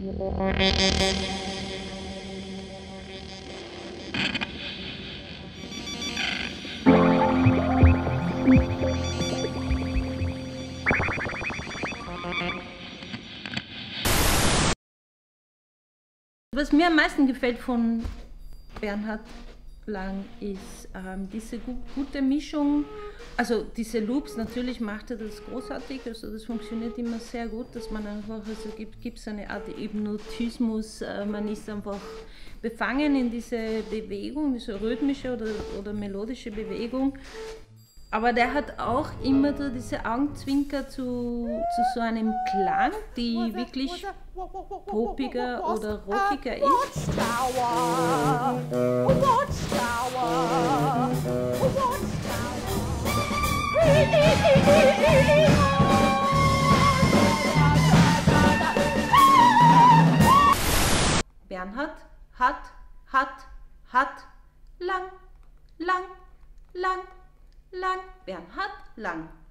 Was mir am meisten gefällt von Bernhard Lang ist diese gute Mischung, also diese Loops, natürlich macht er das großartig, also das funktioniert immer sehr gut, dass man einfach, also gibt es eine Art Hypnotismus, man ist einfach befangen in diese Bewegung, diese rhythmische oder melodische Bewegung. Aber der hat auch immer so diese Augenzwinker zu so einem Klang, die wirklich poppiger oder rockiger ist. Bernhard hat, lang, lang, lang, lang, Bernhard Lang.